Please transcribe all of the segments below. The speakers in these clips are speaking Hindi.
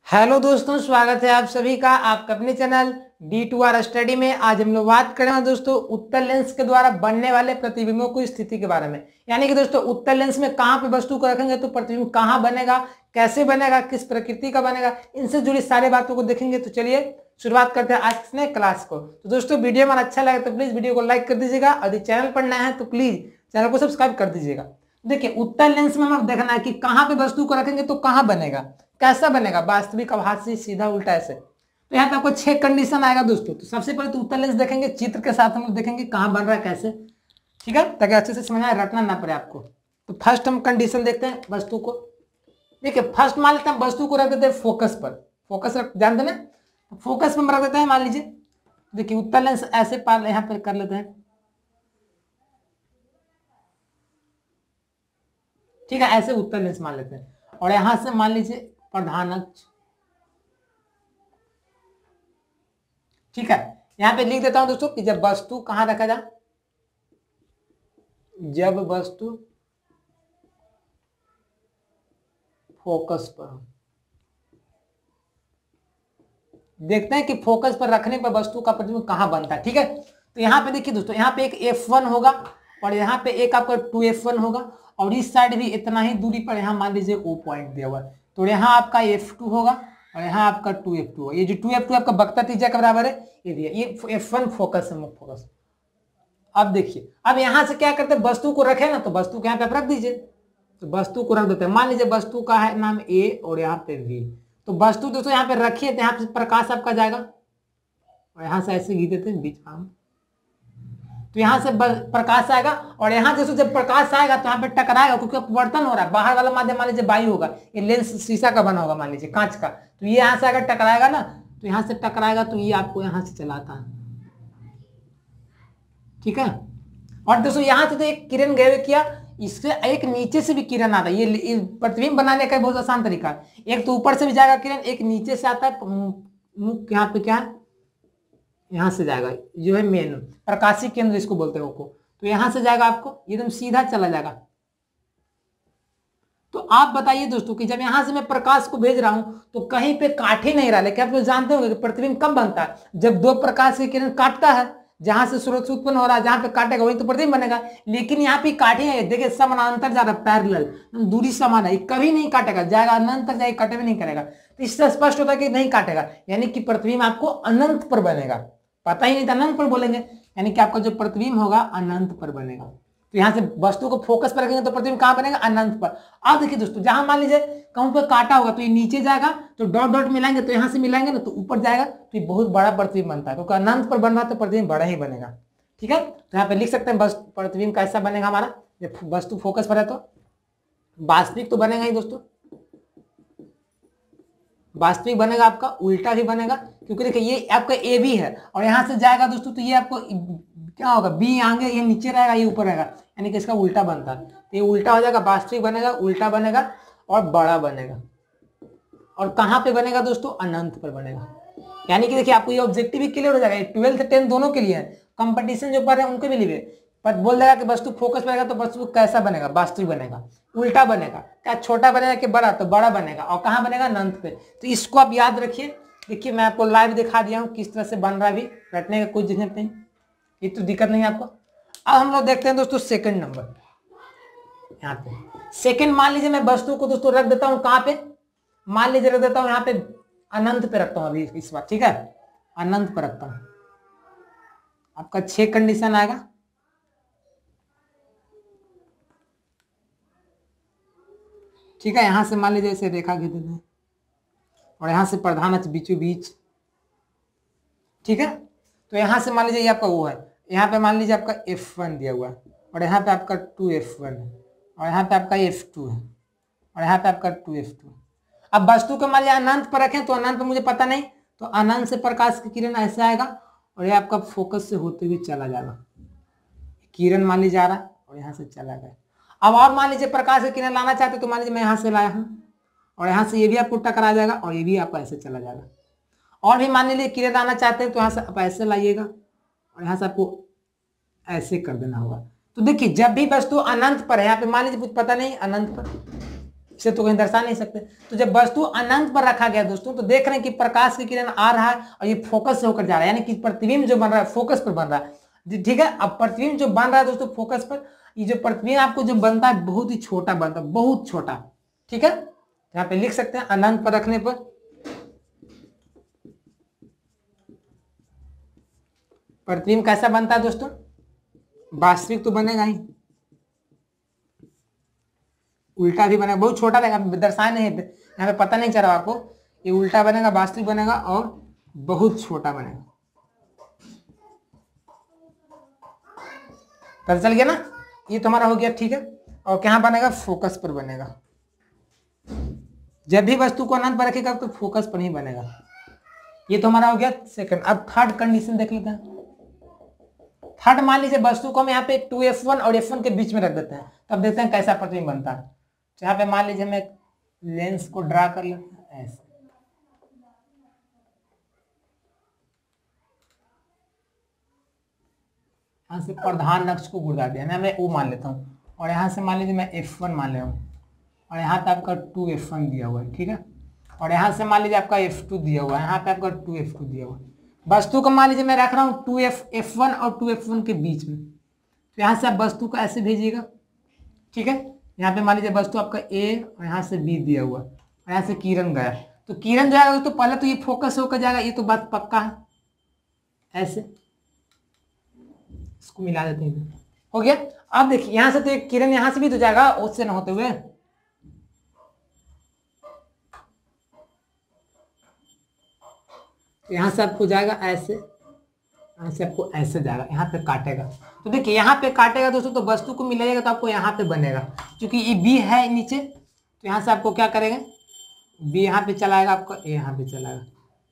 हेलो दोस्तों, स्वागत है आप सभी का आपका अपने चैनल D2R स्टडी में। आज हम लोग बात करेंगे दोस्तों उत्तल लेंस के द्वारा बनने वाले प्रतिबिंबों की स्थिति के बारे में। यानी कि दोस्तों उत्तल लेंस में कहाँ पे वस्तु को रखेंगे तो प्रतिबिंब कहाँ बनेगा, कैसे बनेगा, किस प्रकृति का बनेगा, इनसे जुड़ी सारी बातों को देखेंगे। तो चलिए शुरुआत करते हैं आज के क्लास को। तो दोस्तों वीडियो में अच्छा लगे तो प्लीज वीडियो को लाइक कर दीजिएगा और यदि चैनल पर नया है तो प्लीज चैनल को सब्सक्राइब कर दीजिएगा। देखिए उत्तल लेंस में हमें देखना है कि कहाँ पे वस्तु को रखेंगे तो कहाँ बनेगा, कैसा बनेगा, वास्तविक, आभासी, सीधा, उल्टा, ऐसे। तो यहाँ पे आपको 6 कंडीशन आएगा दोस्तों। तो सबसे पहले तो उत्तल लेंस देखेंगे, चित्र के साथ हम लोग देखेंगे कहाँ बन रहा है, कैसे, ठीक है, ताकि अच्छे से समझ आए, रटना ना पड़े आपको। तो फर्स्ट हम कंडीशन देखते हैं वस्तु को। देखिए फर्स्ट मान लेते हैं वस्तु को रख देते हैं फोकस पर। फोकस जानते ना, फोकस में रख देते हैं। मान लीजिए देखिए उत्तल लेंस ऐसे पार यहाँ पे कर लेते हैं, ठीक है, ऐसे उत्तल लेंस मान लेते हैं। और यहां से मान लीजिए प्रधान अक्ष, ठीक है। यहां पे लिख देता हूं दोस्तों कि जब वस्तु कहां रखा जाए, जब वस्तु फोकस पर। देखते हैं कि फोकस पर रखने पर वस्तु का प्रतिबिंब कहां बनता है, ठीक है। तो यहाँ पे देखिए दोस्तों, यहाँ पे एक F1 होगा और यहाँ पे एक आपका 2F1 होगा और इस साइड भी इतना ही दूरी पर यहाँ मान लीजिए O पॉइंट दिया हुआ है। तो यहाँ आपका F2 होगा और यहाँ आपका 2F2 होगा। ये जो 2F2 आपका वक्रता त्रिज्या के बराबर है, ये दिया, ये F1 फोकस है, फोकस। अब देखिए, अब यहाँ से क्या करते हैं, वस्तु को रखे ना, तो वस्तु को यहाँ पे आप रख दीजिए। तो वस्तु को रख देते हैं, मान लीजिए वस्तु का है नाम A और यहाँ पे V। तो वस्तु दोस्तों यहाँ पे रखिए, तो यहाँ पे प्रकाश आपका जाएगा और यहाँ से ऐसे घी देते हैं बीच में, तो यहाँ से प्रकाश आएगा और यहाँ जैसे जब प्रकाश आएगा तो यहाँ पे टकराएगा, क्योंकि अपवर्तन हो रहा है। बाहर वाला माध्यम मान लीजिए वायु होगा, ये लेंस शीशा का बना होगा, मान लीजिए कांच का, तो ये यहाँ से अगर टकराएगा ना, तो यहाँ से टकराएगा तो ये आपको यहाँ से चलाता है, ठीक है। और दोस्तों यहाँ से तो एक किरण गए किया, इससे एक नीचे से भी किरण आता है। ये प्रतिबिंब बनाने का बहुत आसान तरीका है। एक तो ऊपर से भी जाएगा किरण, एक नीचे से आता है, मुख यहाँ पे क्या है, यहाँ से जाएगा, जो है मेन प्रकाशीय केंद्र इसको बोलते हैं वो को। तो यहाँ से जाएगा आपको एकदम सीधा चला जाएगा। तो आप बताइए दोस्तों कि जब यहाँ से मैं प्रकाश को भेज रहा हूं तो कहीं पे काट ही नहीं रहा। लेकिन आप लोग जानते होंगे कि प्रतिबिंब कब बनता है, जब दो प्रकाश की किरण काटता है, जहां से स्रोत से उत्पन्न हो रहा है, जहां पे काटेगा वही तो प्रतिबिंब बनेगा। लेकिन यहाँ पे काट ही नहीं, देखिए समानांतर जा रहा है, पैरेलल, दूरी समान है, कभी नहीं काटेगा, जाएगा अनंत तक जाएगा, कटे भी नहीं करेगा। तो इससे स्पष्ट होता है कि नहीं काटेगा, यानी कि प्रतिबिंब आपको अनंत पर बनेगा। पता ही नहीं था, अनंत पर बोलेंगे, यानी कि आपका जो प्रतिबिंब होगा अनंत पर बनेगा। तो यहाँ से वस्तु को फोकस पर रखेंगे तो प्रतिबिंब कहां बनेगा, अनंत पर। अब देखिए दोस्तों, जहां मान लीजिए कहूं पे काटा होगा तो ये नीचे जाएगा, तो डॉट डॉट मिलाएंगे, तो यहाँ से मिलाएंगे ना तो ऊपर जाएगा, तो ये बहुत बड़ा प्रतिबिंब बनता है, क्योंकि अनंत पर बन रहा है तो प्रतिबिंब बड़ा ही बनेगा, ठीक है। तो यहाँ पे लिख सकते हैं प्रतिबिंब कैसा बनेगा हमारा, जब वस्तु फोकस पर है तो वास्तविक तो बनेगा ही दोस्तों, वास्तविक बनेगा, आपका उल्टा भी बनेगा, क्योंकि देखिए ये आपका ए बी है और यहाँ से जाएगा दोस्तों, तो ये आपको क्या होगा, बी आगे, ये नीचे रहेगा, ये ऊपर रहेगा, यानी कि इसका उल्टा बनता है। तो ये उल्टा हो जाएगा, वास्तविक बनेगा, उल्टा बनेगा और बड़ा बनेगा। और कहाँ पे बनेगा दोस्तों, अनंत पर बनेगा। यानी कि देखिए आपको ये ऑब्जेक्टिव भी क्लियर हो जाएगा, 12th 10th दोनों के लिए है, कंपटीशन जो पढ़ रहे हैं उनके भी लिए। पर बोल देगा कि वस्तु फोकस बनेगा तो वस्तु कैसा बनेगा, वास्तविक बनेगा, उल्टा बनेगा, क्या छोटा बनेगा कि बड़ा, तो बड़ा बनेगा, और कहाँ बनेगा, अनंत पे। तो इसको आप याद रखिए। देखिए मैं आपको लाइव दिखा दिया हूँ किस तरह से बन रहा है, भी रटने का कोई झंझट नहीं, ये तो दिक्कत नहीं आपको। अब हम लोग देखते हैं दोस्तों सेकंड नंबर। यहाँ पे सेकंड मान लीजिए मैं वस्तु को दोस्तों रख देता हूँ कहाँ पे, मान लीजिए रख देता हूँ यहाँ पे अनंत पे रखता हूँ अभी इस बार, ठीक है, अनंत पे रखता हूँ। आपका 6 कंडीशन आएगा, ठीक है। यहां से मान लीजिए ऐसे रेखा खींच देते हैं और यहां से प्रधान अक्ष बीचों बीच, ठीक है। तो यहां से मान लीजिए ये आपका वो है, यहाँ पे मान लीजिए आपका F1 दिया हुआ है और यहाँ पे आपका 2F1 है और यहाँ पे आपका F2 है और यहाँ पे आपका 2F2 है। अब वस्तु को मान लीजिए अनंत पर रखें, तो अनंत पर मुझे पता नहीं, तो अनंत से प्रकाश की किरण ऐसे आएगा और ये आपका फोकस से होते हुए चला जाएगा, किरण मान लीजिए आ रहा है और यहाँ से चला गया। अब और मान लीजिए प्रकाश की किरण लाना चाहते तो मान लीजिए मैं यहाँ से लाया हूँ और यहाँ से ये भी आपको टकरा जाएगा और ये भी आपका ऐसे चला जाएगा। और भी मान लीजिए किरण लाना चाहते हैं तो यहाँ से आप ऐसे लाइएगा और यहाँ से आपको ऐसे कर देना होगा। तो देखिए जब भी वस्तु अनंत पर है, यहाँ पे मान लीजिए कुछ पता नहीं, अनंत पर इसे तो कहीं दर्शा नहीं सकते। तो जब वस्तु अनंत पर रखा गया दोस्तों, तो देख रहे हैं कि प्रकाश की किरण आ रहा है और ये फोकस से होकर जा रहा है, यानी कि प्रतिबिंब जो बन रहा है फोकस पर बन रहा है। ठीक है, अब प्रतिबिंब जो बन रहा है दोस्तों फोकस पर, ये जो प्रतिबिंब आपको जो बनता है बहुत ही छोटा बनता है, बहुत छोटा। ठीक है, यहाँ पे लिख सकते हैं अनंत पर रखने पर प्रतिबिंब कैसा बनता है दोस्तों, वास्तविक तो बनेगा ही, उल्टा भी बनेगा, बहुत छोटा रहेगा, दर्शाए नहीं थे यहाँ पे, पता नहीं चल रहा आपको, ये उल्टा बनेगा, वास्तविक बनेगा और बहुत छोटा बनेगा। पता चल गया ना, ये तो हमारा हो गया। ठीक है, और कहाँ बनेगा, फोकस पर बनेगा। जब भी वस्तु को अनंत पर रखेगा तो फोकस पर ही बनेगा। ये तो हमारा हो गया सेकंड। अब थर्ड कंडीशन देख लेते हैं। थर्ड, मान लीजिए वस्तु को हम यहाँ पे 2f1 और f1 के बीच में रख देते हैं, तब देखते हैं कैसा प्रतिबिंब बनता है। तो यहाँ पे मान लीजिए हम एक लेंस को ड्रा कर लेते हैं ऐसे, यहाँ से प्रधान अक्ष को गुर्दा दिया, मैं O मान लेता हूँ, और यहाँ से मान लीजिए मैं f1 मान ले रहा हूँ, और यहाँ पे आपका 2f1 दिया हुआ है। ठीक है, और यहाँ से मान लीजिए आपका f2 दिया हुआ है, यहाँ पे आपका 2f2 दिया हुआ है। वस्तु को मान लीजिए मैं रख रहा हूँ 2f1 और 2f1 के बीच में, तो यहाँ से आप वस्तु को ऐसे भेजिएगा। ठीक है, यहाँ पे मान लीजिए वस्तु आपका A और यहाँ से B दिया हुआ, और यहाँ से किरण गया, तो किरण जाएगा तो पहले तो ये फोकस होकर जाएगा, ये तो बात पक्का है। ऐसे इसको मिला देते हैं, हो गया। अब देखिए यहाँ से तो एक किरण यहाँ से भी तो जाएगा, उससे न होते हुए, यहाँ से आपको जाएगा ऐसे, यहाँ से आपको ऐसे जाएगा, यहाँ पे काटेगा। तो देखिए यहाँ पे काटेगा दोस्तों, तो वस्तु को मिलाइएगा तो आपको यहाँ पे बनेगा, क्योंकि ये बी है नीचे, तो यहाँ से आपको क्या करेंगे, बी यहाँ पे चलाएगा, आपका ए यहाँ पे चलाएगा,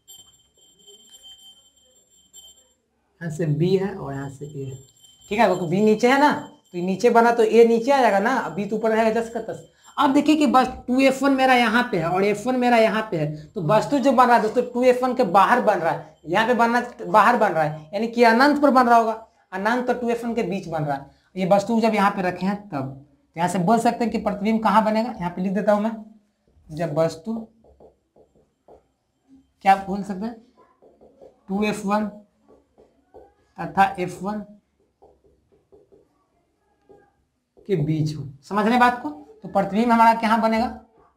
यहाँ से बी है और यहाँ से ए है। ठीक है, क्योंकि बी नीचे है ना, तो नीचे बना तो ए नीचे आ जाएगा ना, बी तो ऊपर रहेगा 10 का 10। अब देखिए कि बस 2f1 मेरा यहाँ पे है और f1 मेरा यहाँ पे है, तो वस्तु जो बन रहा है दोस्तों 2f1 के बाहर बन रहा है, यहाँ पे बनना बाहर बन रहा है, यानी कि अनंत पर बन रहा होगा, अनंत और 2f1 के बीच बन रहा है। ये वस्तु जब यहाँ पे रखे हैं तब यहाँ से बोल सकते हैं कि प्रतिबिंब कहाँ बनेगा, यहाँ पे लिख देता हूँ मैं, जब वस्तु क्या बोल सकते हैं 2f1 तथा f1 के बीच हो। समझ रहे बात को, तो प्रतिबिंब हमारा कहाँ बनेगा,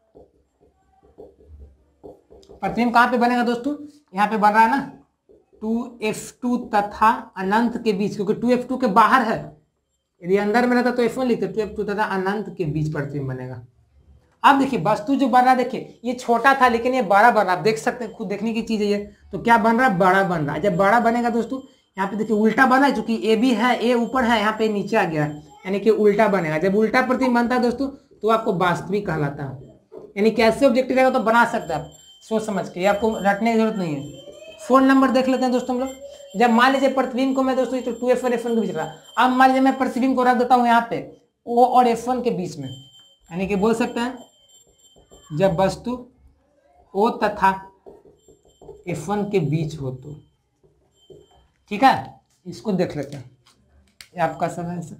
प्रतिबिंब कहाँ पे बनेगा दोस्तों, यहाँ पे बन रहा है ना 2f2 तथा अनंत के बीच, क्योंकि 2f2 के बाहर है, यदि अंदर में रहता तो f1 लिखते, 2f2 तथा अनंत के बीच प्रतिबिंब बनेगा। अब देखिए वस्तु जो बन रहा है, देखिए ये छोटा था लेकिन ये बड़ा बन रहा है, आप देख सकते हैं, खुद देखने की चीज है ये, तो क्या बन रहा है, बड़ा बन रहा है। जब बड़ा बनेगा दोस्तों, यहाँ पे देखिए उल्टा बना है, चूंकि ए भी है, ए ऊपर है, यहाँ पे नीचे आ गया है, यानी कि उल्टा बनेगा। जब उल्टा प्रतिबिंब बनता है दोस्तों, तो आपको वास्तविक कहलाता है, यानी कैसे ऑब्जेक्टिव रहेगा तो बना सकते हैं आप सोच समझ के, आपको रटने की जरूरत नहीं है। फोन नंबर देख लेते हैं दोस्तों हम लोग। जब मान लीजिए प्रतिबिंब को मैं दोस्तों तो 2f1 f1 के बीच रहा, अब मान लीजिए मैं प्रतिबिंब को रख देता हूँ यहाँ पे O और f1 के बीच में, यानी कि बोल सकते हैं जब वस्तु O तथा f1 के बीच हो तो। ठीक है, इसको देख लेते हैं, ये आपका सब है।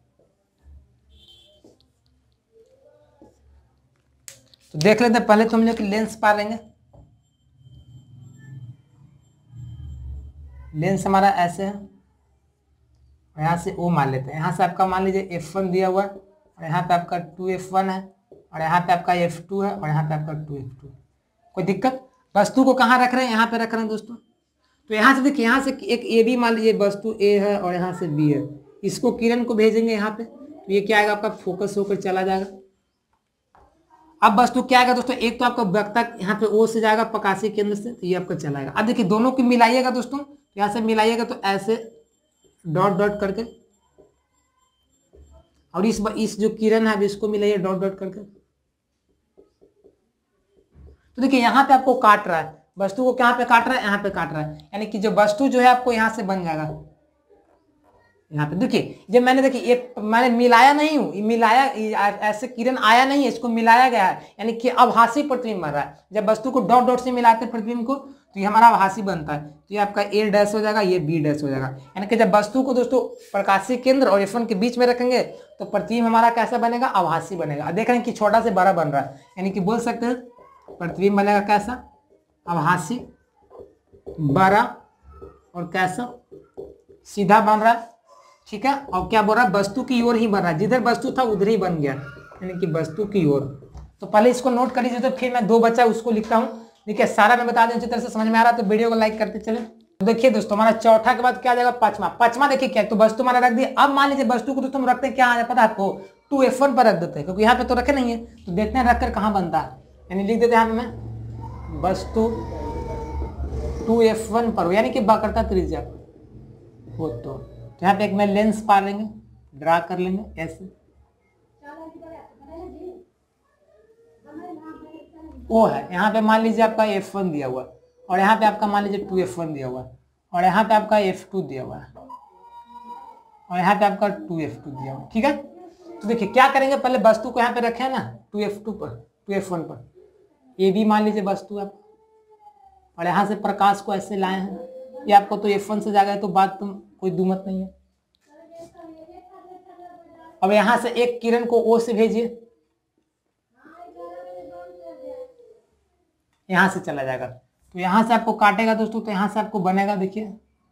तो देख लेते हैं, पहले तो हम लोग लेंस पा लेंगे। लेंस हमारा ऐसे है, और यहाँ से O मान लेते हैं, यहाँ से आपका मान लीजिए f1 दिया हुआ है, और यहाँ पे आपका 2f1 है, और यहाँ पे आपका f2 है, और यहाँ पे आपका 2f2। कोई दिक्कत, वस्तु को कहाँ रख रहे हैं, यहाँ पे रख रहे हैं दोस्तों। तो यहाँ से देखिए, यहाँ से एक ए बी मान लीजिए वस्तु ए है और यहाँ से बी है, इसको किरण को भेजेंगे यहाँ पे, तो ये क्या आएगा, आपका फोकस होकर चला जाएगा। अब वस्तु क्या आएगा दोस्तों, एक तो आपका वक्ता यहाँ पे O से जाएगा प्रकाशीय केंद्र से, तो ये आपका चलाएगा। अब देखिए दोनों की मिलाइएगा दोस्तों, तो यहाँ से मिलाइएगा तो ऐसे डॉट डॉट करके, और इस जो किरण है इसको मिलाइए डॉट डॉट करके। तो देखिए यहाँ पे आपको काट रहा है, वस्तु को कहाँ पे काट रहा है, यहाँ पे काट रहा है, यानी कि जो वस्तु जो है आपको यहाँ से बन जाएगा, यहाँ पे देखिए, जब मैंने देखिए ये मैंने मिलाया नहीं हूँ, मिलाया ऐसे किरण आया नहीं है, इसको मिलाया गया है, यानी कि आभासी प्रतिबिंब बन रहा है। जब वस्तु को डॉट डॉट से मिलाते हैं प्रतिबिंब को तो ये हमारा आभासी बनता है। तो ये आपका ए डैश हो जाएगा, ये बी डैश हो जाएगा। यानी कि जब वस्तु को दोस्तों प्रकाशीय केंद्र और F1 के बीच में रखेंगे तो प्रतिबिंब हमारा कैसा बनेगा, आभासी बनेगा। देख रहे हैं कि छोटा से बड़ा बन रहा है, यानी कि बोल सकते हैं प्रतिबिंब बनेगा कैसा, आभासी, बड़ा और कैसा, सीधा बन रहा है। ठीक है, और क्या बोल रहा है, वस्तु की ओर ही बन रहा है, जिधर वस्तु था उधर ही बन गया, यानी कि वस्तु की ओर। तो पहले इसको नोट कर लीजिए, तो फिर मैं 2 बचा उसको लिखता हूँ। देखिए सारा मैं बता दें, अच्छी तरह से समझ में आ रहा है तो वीडियो को लाइक करते चले। तो देखिए दोस्तों, हमारा चौथा के बाद क्या आ जाएगा, पांचवा। देखिए क्या, तो वस्तु हमारा रख दिया। अब मान लीजिए वस्तु को दोस्तों हम रखते हैं क्या आ जाए पता है आपको, 2F1 पर रख देते हैं, क्योंकि यहाँ पे तो रखे नहीं है। तो देखते हैं रखकर कहाँ बनता है, यानी लिख देते हैं यहाँ पे मैं वस्तु 2F1 पर हो, यानी कि वक्रता त्रिज्या हो। तो यहाँ पे एक मैं लेंस पा लेंगे, ड्रा कर लेंगे ऐसे, वो है। यहाँ पे मान लीजिए आपका F1 दिया हुआ, और यहाँ पे आपका मान लीजिए 2F1 दिया हुआ, और यहाँ पे आपका F2 दिया हुआ है, और यहाँ पे आपका 2F2 दिया हुआ। ठीक है, तो देखिए क्या करेंगे, पहले वस्तु को यहाँ पे रखे हैं ना 2F2 पर, 2F1 पर, ये भी मान लीजिए वस्तु है, और यहाँ से प्रकाश को ऐसे लाए हैं, ये आपको तो F1 से जाएगा, तो बात तुम कोई दुमत नहीं है। अब यहाँ से एक किरण को O से भेजिए, यहाँ से चला जाएगा, तो यहाँ से आपको काटेगा दोस्तों, तो यहाँ से आपको बनेगा देखिए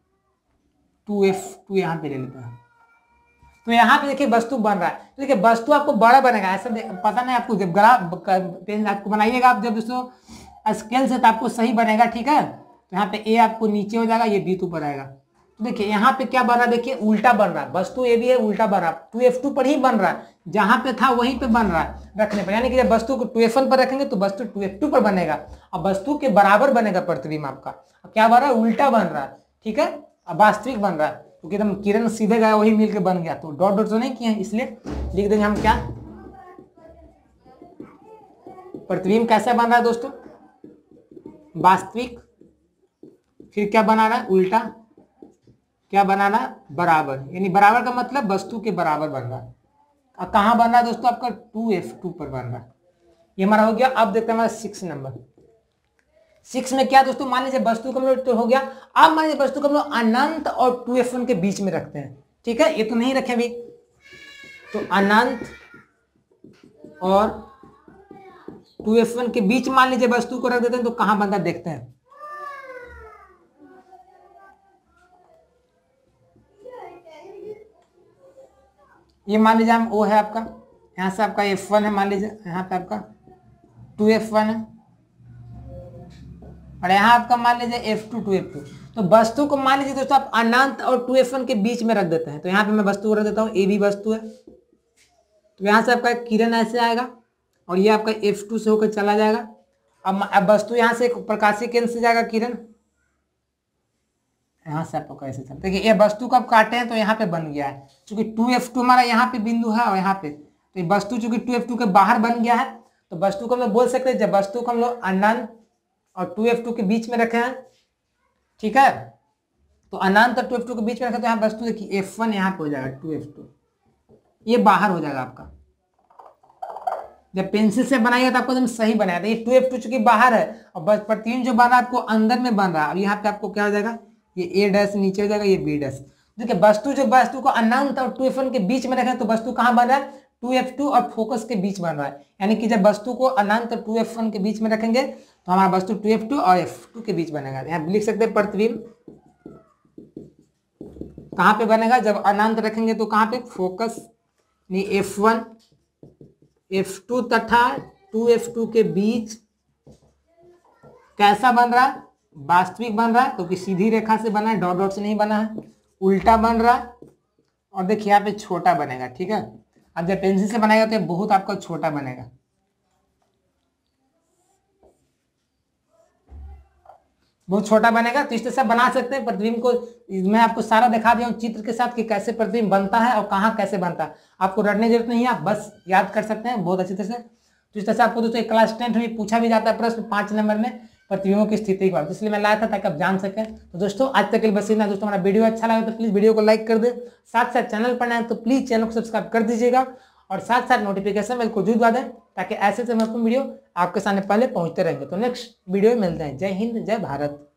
2F2, यहाँ पे ले लेते हैं। तो यहाँ पे देखिए वस्तु बन रहा है। तो देखिए वस्तु आपको बड़ा बनेगा, ऐसा पता नहीं आपको, जब ग्राफ पेन आपको बनाइएगा आप जब दोस्तों स्केल से, तो आपको सही बनेगा। ठीक है, तो यहाँ पे ए आपको नीचे हो जाएगा, ये बी ऊपर आएगा। तो देखिए यहाँ पे क्या बन रहा है, देखिए उल्टा बन रहा है, वस्तु ए भी है, उल्टा बन रहा है, 2F2 पर ही बन रहा है, जहां पे था वहीं पे बन रहा है रखने पर। यानी कि जब वस्तु को 2F1 पर रखेंगे तो वस्तु 2F2 पर बनेगा, अब वस्तु के बराबर बनेगा प्रतिबिंब आपका। क्या बन रहा है, उल्टा बन रहा है। ठीक है, अब वास्तविक बन रहा है, क्योंकि एकदम किरण सीधे गया वही मिलकर बन गया। तो डॉट डॉट तो नहीं किए, इसलिए लिख देंगे हम क्या, प्रतिबिंब कैसा बन रहा है दोस्तों, वास्तविक। फिर क्या बना रहा है, उल्टा। क्या बनाना है, बराबर, यानी बराबर का मतलब वस्तु के बराबर बन रहा है। अब कहाँ बन रहा है दोस्तों, आपका 2F2 पर बन रहा है। ये हमारा हो गया। अब देखते हैं हमारा 6 नंबर। 6 में क्या दोस्तों, मान लीजिए वस्तु को हम लोग तो हो गया। अब मान लीजिए वस्तु को हम लोग अनंत और 2F1 के बीच में रखते हैं। ठीक है, ये तो नहीं रखे अभी, तो अनंत और 2F1 के बीच मान लीजिए वस्तु को रख देते हैं, तो कहां बनता है देखते हैं। ये मान लीजिए हम O है आपका, यहाँ से आपका F1 है, मान लीजिए यहाँ पे आपका 2F1 है, और यहाँ आपका मान लीजिए F2 2F2। तो वस्तु को मान लीजिए दोस्तों आप अनंत और 2F1 के बीच में रख देते हैं। तो यहाँ पे मैं वस्तु रख देता हूँ, ए भी वस्तु है, तो यहाँ से आपका किरण ऐसे आएगा, और ये आपका F2 से होकर चला जाएगा। अब वस्तु यहाँ से प्रकाशीय केंद्र से जाएगा किरण, यहाँ से आपको कैसे चलता है। देखिए ये वस्तु को आप काटे हैं तो यहाँ पे बन गया है, क्योंकि 2F2 हमारा यहाँ पे बिंदु है और यहाँ पे, तो ये वस्तु चूंकि 2F2 के बाहर बन गया है, तो वस्तु को हम लोग बोल सकते हैं, जब वस्तु को हम लोग अनंत और 2F2 के बीच में रखे हैं, ठीक है, तो अनंत और 2F2 के बीच में रखे, तो यहाँ वस्तु देखिए F1 यहाँ पे हो जाएगा, 2F2 ये बाहर हो जाएगा आपका। जब पेंसिल से बनाएगा तो आपको एकदम सही बनाया था। ये 2F2 चूंकि बाहर है, और बस प्रतिबिंब जो बना आपको अंदर में बन रहा है। अब यहाँ पे आपको क्या हो जाएगा, ये ए डैश नीचे हो जाएगा, ये बी डैश। देखिए वस्तु को अनंत और 2F1 के बीच में रखें, तो वस्तु कहाँ बन रहा है, 2F2 और फोकस के बीच बन रहा है। यानी कि जब वस्तु को अनंत और 2F1 के बीच में रखेंगे तो हमारा वस्तु 2F2 और F2 के बीच बनेगा। यहाँ लिख सकते हैं प्रतिबिंब कहाँ पे बनेगा, जब अनंत रखेंगे तो कहाँ पे, फोकस नहीं F1 F2 तथा 2F2 के बीच कैसा बन रहा है, वास्तविक बन रहा है, क्योंकि सीधी रेखा से बना है, डॉट डॉट से नहीं बना है, उल्टा बन रहा है, और देखिए यहाँ पे छोटा बनेगा। ठीक है, अब जब पेंसिल से बनाएगा तो ये बहुत आपका छोटा बनेगा, बहुत छोटा बनेगा। तो इस तरह से बना सकते हैं प्रतिबिंब को। मैं आपको सारा दिखा दिया हूँ चित्र के साथ कि कैसे प्रतिबिंब बनता है और कहाँ कैसे बनता है। आपको रटने की जरूरत नहीं है, आप बस याद कर सकते हैं बहुत अच्छी तरह से। तो इस तरह से आपको दोस्तों क्लास 10 में पूछा भी जाता है प्रश्न 5 नंबर में प्रतिबिंबों की स्थिति के बारे में, इसलिए मैं लाया था ताकि आप जान सकें। तो दोस्तों आज तक के लिए बस इतना। दोस्तों हमारा वीडियो अच्छा लगा तो प्लीज वीडियो को लाइक कर दे, साथ साथ चैनल पर नए तो प्लीज चैनल को सब्सक्राइब कर दीजिएगा और साथ साथ नोटिफिकेशन बेल को जरूर दबा दें ताकि ऐसे महत्वपूर्ण वीडियो आपके सामने पहले पहुंचते रहेंगे। तो नेक्स्ट वीडियो में मिलते हैं। जय हिंद, जय भारत।